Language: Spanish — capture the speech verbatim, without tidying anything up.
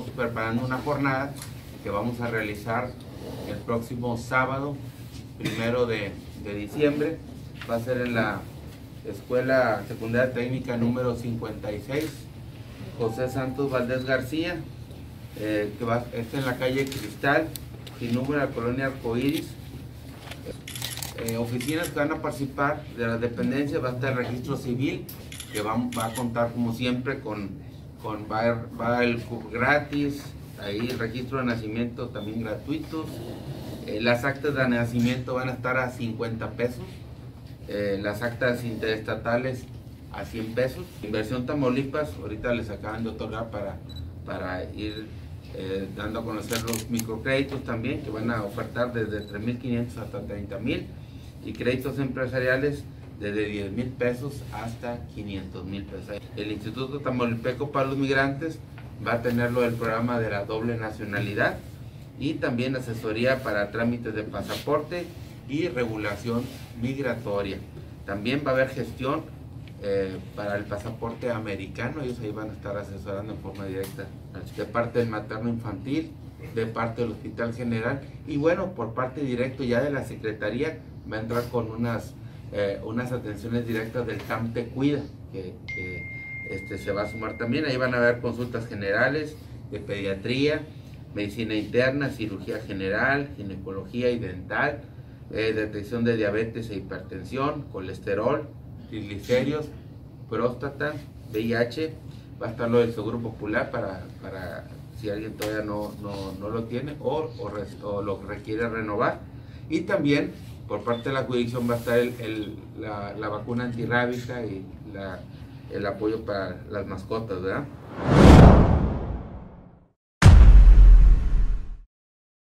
estamos preparando una jornada que vamos a realizar el próximo sábado, primero de, de diciembre. Va a ser en la Escuela Secundaria Técnica número cincuenta y seis, José Santos Valdés García, eh, que va, está en la calle Cristal, sin número, de la colonia Arcoíris. Eh, oficinas que van a participar de las dependencias, va a estar el registro civil, que va, va a contar como siempre con, con va, va el C U R gratis, ahí el registro de nacimiento también gratuitos. Eh, las actas de nacimiento van a estar a cincuenta pesos, eh, las actas interestatales a cien pesos. Inversión Tamaulipas, ahorita les acaban de otorgar para, para ir eh, dando a conocer los microcréditos también, que van a ofertar desde tres mil quinientos hasta treinta mil, y créditos empresariales desde diez mil pesos hasta quinientos mil pesos. El Instituto Tamaulipeco para los Migrantes va a tener lo del programa de la doble nacionalidad y también asesoría para trámites de pasaporte y regulación migratoria. También va a haber gestión eh, para el pasaporte americano, ellos ahí van a estar asesorando en forma directa de parte del materno infantil, de parte del Hospital General, y bueno, por parte directo ya de la Secretaría va a entrar con unas, eh, unas atenciones directas del C A M Te Cuida, que, que este, se va a sumar también. Ahí van a haber consultas generales de pediatría, medicina interna, cirugía general, ginecología y dental, eh, detección de diabetes e hipertensión, colesterol, triglicéridos, próstata, V I H. Va a estar lo del Seguro Popular para, para si alguien todavía no, no, no lo tiene o, o, res, o lo requiere renovar. Y también por parte de la jurisdicción va a estar el, el, la, la vacuna antirrábica y la, el apoyo para las mascotas, ¿verdad?